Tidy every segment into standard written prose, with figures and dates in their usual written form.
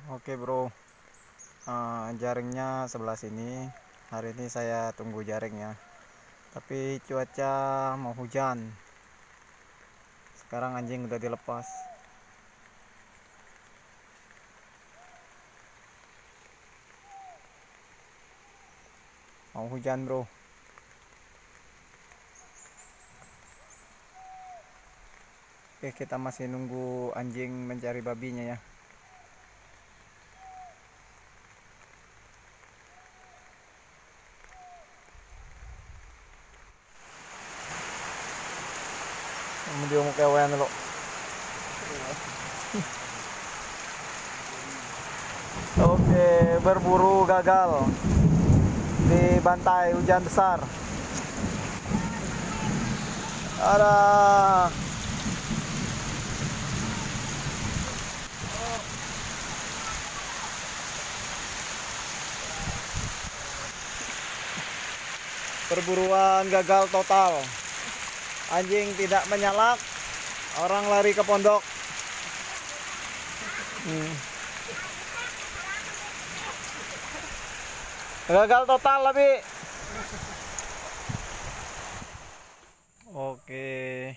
Oke bro, jaringnya sebelah sini. Hari ini saya tunggu jaringnya, tapi cuaca mau hujan. Sekarang anjing udah dilepas. Mau hujan bro. Oke, kita masih nunggu anjing mencari babinya ya. Dia mau kewen lo. Oke, berburu gagal dibantai hujan besar. Ada perburuan gagal total. Anjing tidak menyalak, orang lari ke pondok. Gagal total lebih. Oke,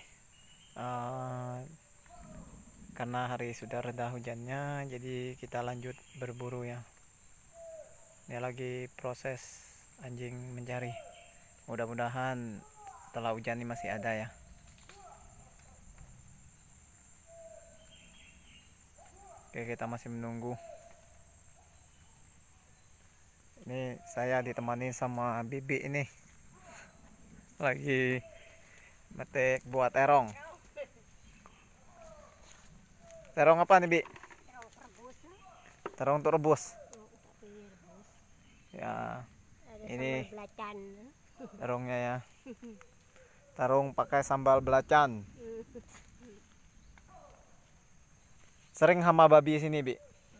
karena hari sudah reda hujannya, jadi kita lanjut berburu ya. Ini lagi proses anjing mencari. Mudah-mudahan setelah hujan ini masih ada ya. Oke, kita masih menunggu. Ini saya ditemani sama Bibi ini. Lagi metik buat terong. Terong apa nih, Bi? Terong untuk rebus. Ya, ini terongnya ya. Terong pakai sambal belacan. Sering hama babi sini, Bi?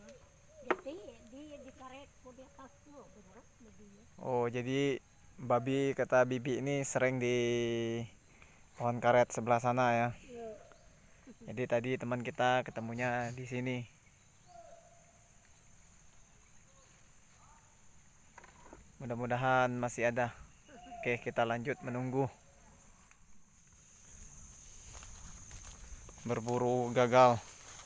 Oh, jadi babi kata Bibi ini sering di pohon karet sebelah sana ya. Jadi tadi teman kita ketemunya di sini. Mudah-mudahan masih ada. Oke, kita lanjut menunggu. Berburu gagal.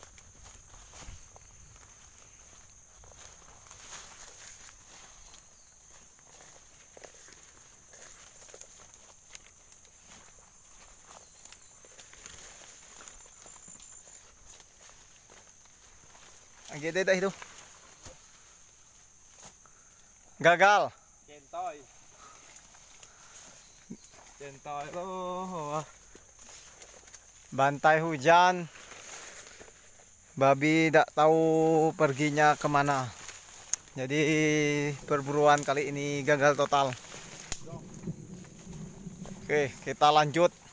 Gede dah itu. Gagal. Centoy. Centoy loh. Bantai hujan. Babi tidak tahu perginya kemana. Jadi perburuan kali ini gagal total. Oke, kita lanjut.